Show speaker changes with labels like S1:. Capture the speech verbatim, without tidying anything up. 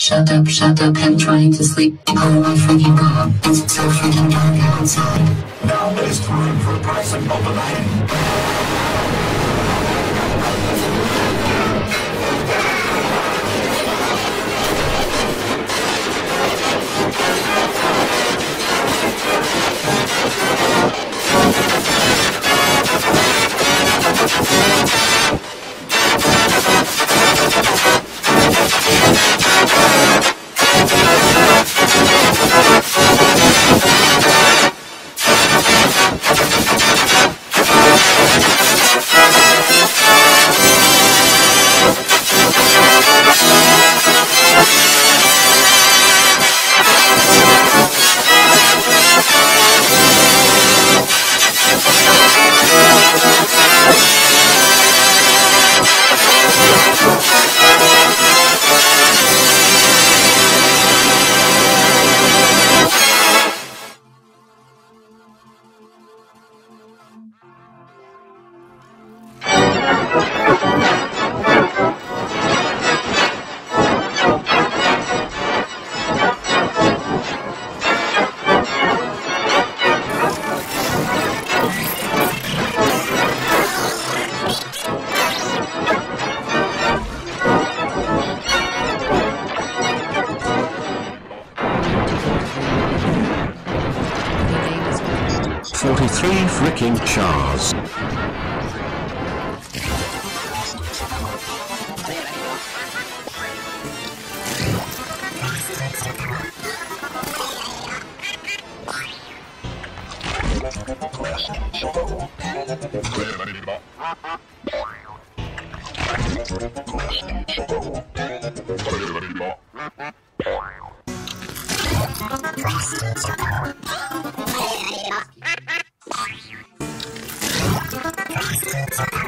S1: Shut up, shut up, I'm trying to sleep. Go away from you, Bob. It's so freaking dark outside.
S2: Now it's time for pricing of the night.
S3: forty-three freaking chars.
S1: Frosted